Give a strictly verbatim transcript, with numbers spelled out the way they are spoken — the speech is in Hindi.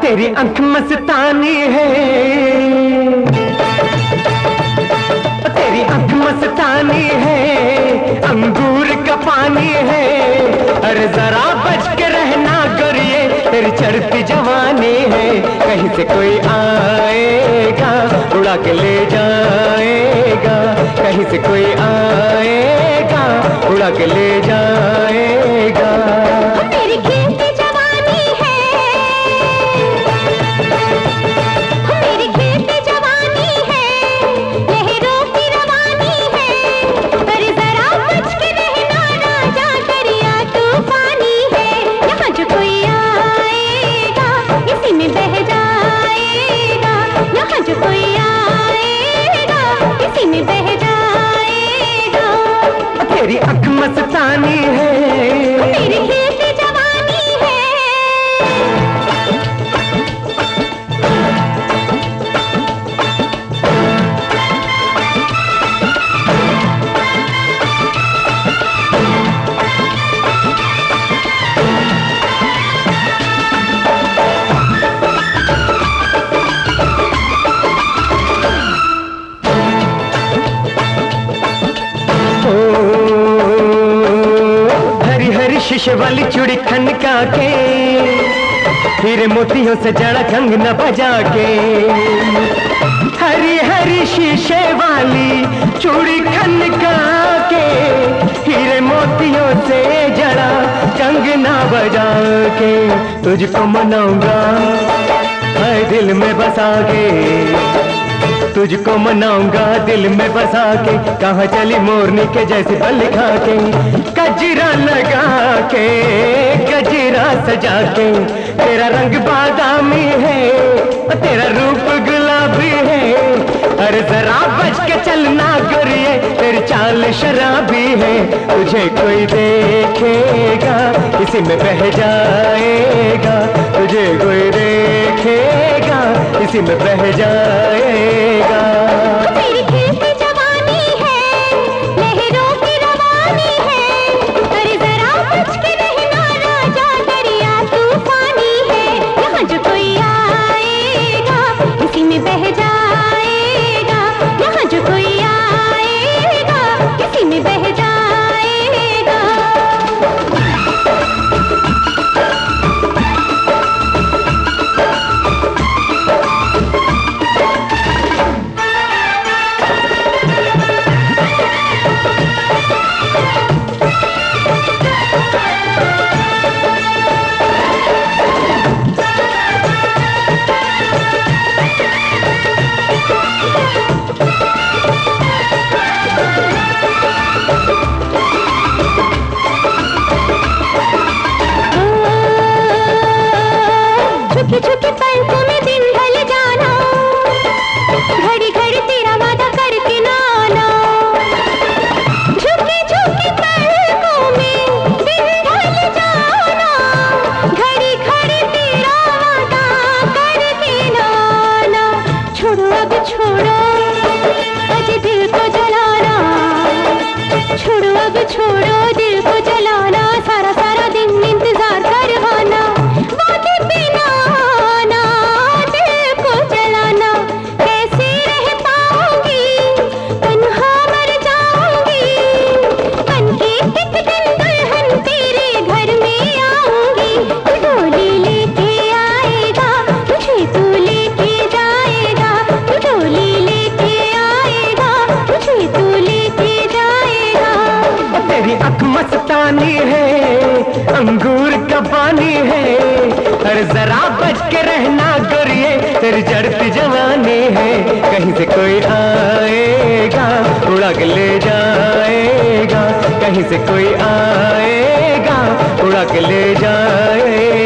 तेरी आंख मस्तानी है, तेरी आंख मस्तानी है, अंगूर का पानी है। अरे जरा बच के रहना गोरिये, तेरी चढ़ती जवानी है। कहीं से कोई आएगा उड़ा के ले जाएगा, कहीं से कोई आएगा उड़ा के ले जाएगा। मेरी खिलती जवानी है, मेरी खिलती जवानी है, लहरों की रवानी है। अरे जरा बच के रहना राजा दरिया तूफानी है। यहाँ जो कोई आएगा इसी में बह जाएगा, यहाँ जो कोई आएगा इसी में बह जाएगा। तेरी आंख मस्तानी है, मेरी खिलती जवानी है। शीशे वाली चूड़ी खनका के, हीरे मोतियों से जड़ा कंगना बजा के। हरी हरी शीशे वाली चूड़ी खनका के, हीरे मोतियों से जड़ा कंगना बजा के। तुझको मनाऊंगा हाय दिल में बसा के, तुझको मनाऊंगा दिल में बसा के। कहाँ चली मोरनी के जैसे बल खा के, गजरा लगा के गजरा सजा के। तेरा रंग बादामी है, तेरा रूप गुलाबी है। अरे जरा बच के चलना गोरिये, तेरी चाल शराबी है। तुझे कोई देखेगा इसी में बह जाएगा, तुझे कोई देखेगा इसी में बह जाएगा। मेरी खिलती जवानी है, लहरों की रवानी है। अरे जरा बच के रहना राजा दरिया तूफानी है। यहाँ जो कोई आएगा इसी में बह जाएगा, यहाँ जो कोई आएगा इसी में बह जाएगा। छुपी छुपी पलकों में दिन ढल जाना, घड़ी घड़ी तेरा वादा करके ना आना। झुकी झुकी पलकों में दिन ढल जाना, घड़ी घड़ी तेरा वादा करके ना आना। छोड़ो अब छोड़ो अज दिल को जलाना, छोड़ो अब छोड़ो दिल को जलाना। सारा सारा दिन इंतजार करवाना, वादे पे ना आना, दिल को जलाना। कैसे रह पाऊंगी तन्हा मर जाऊंगी, बन के एक दिन दुल्हन तेरे घर में आऊंगी। तू डोली लेके आएगा, मुझे तू लेके जाएगा। तू डोली लेके आएगा, मुझे तू लेके जाएगा। तेरी आंख मस्तानी है, अंगूर का पानी है। अरे जरा बच के रहना गोरिये, तेरी जड़ती जवानी है। कहीं से कोई आएगा उड़ा के ले जाएगा, कहीं से कोई आएगा उड़ा के ले जाएगा।